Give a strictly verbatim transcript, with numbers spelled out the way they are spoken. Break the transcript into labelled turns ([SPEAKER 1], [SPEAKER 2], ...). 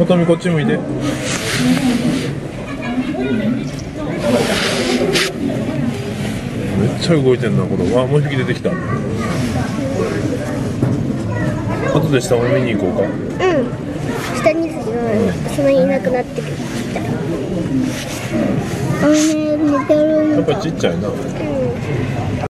[SPEAKER 1] とみこっち向いて。めっちゃ動いてんなこれ。わあ、もう一匹出てきた。後で下を見に行こうか。うん。
[SPEAKER 2] 下にそのいなくなってきた。あ、ね、寝てる。
[SPEAKER 1] やっぱちっちゃいな。
[SPEAKER 2] うん。